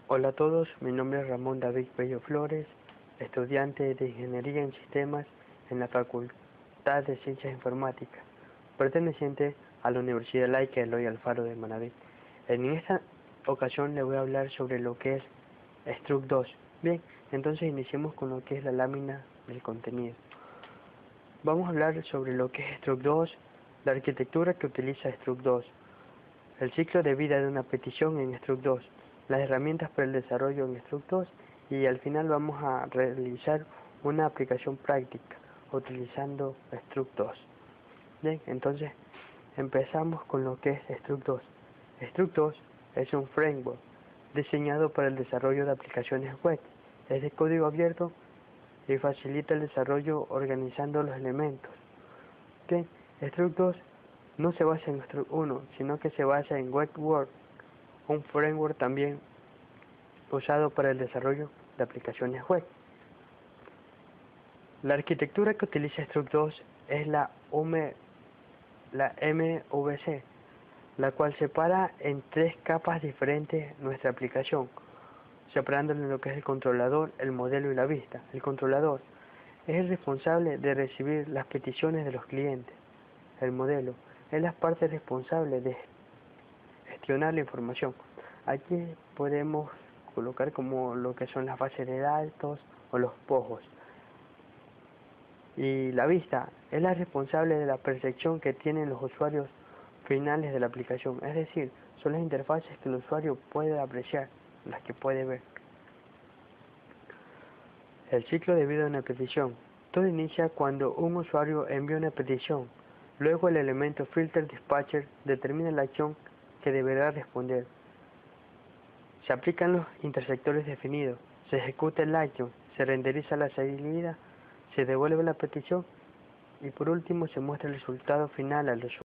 Hola a todos, mi nombre es Ramón David Bello Flores, estudiante de Ingeniería en Sistemas en la Facultad de Ciencias Informáticas, perteneciente a la Universidad Laica Eloy Alfaro de Manabí. En esta ocasión le voy a hablar sobre lo que es Struct 2. Bien, entonces iniciemos con lo que es la lámina del contenido. Vamos a hablar sobre lo que es Struct 2, la arquitectura que utiliza Struct 2, el ciclo de vida de una petición en Struct 2, las herramientas para el desarrollo en Struct 2 y al final vamos a realizar una aplicación práctica utilizando Struct 2. Bien, entonces empezamos con lo que es Struct 2. Struct 2 es un framework diseñado para el desarrollo de aplicaciones web. Es de código abierto y facilita el desarrollo organizando los elementos. Bien, Struct 2 no se basa en Struct 1, sino que se basa en WebWorks, un framework también usado para el desarrollo de aplicaciones web. La arquitectura que utiliza Struct 2 es la MVC, la cual separa en tres capas diferentes nuestra aplicación, separándolo en lo que es el controlador, el modelo y la vista. El controlador es el responsable de recibir las peticiones de los clientes. El modelo es la parte responsable de gestionar la información. Aquí podemos colocar como lo que son las bases de datos o los POJos. Y la vista es la responsable de la percepción que tienen los usuarios finales de la aplicación, es decir, son las interfaces que el usuario puede apreciar, las que puede ver. El ciclo de vida de una petición. Todo inicia cuando un usuario envía una petición. Luego el elemento filter dispatcher determina la acción que deberá responder. Se aplican los intersectores definidos, se ejecuta el action, se renderiza la salida, se devuelve la petición y por último se muestra el resultado final al usuario.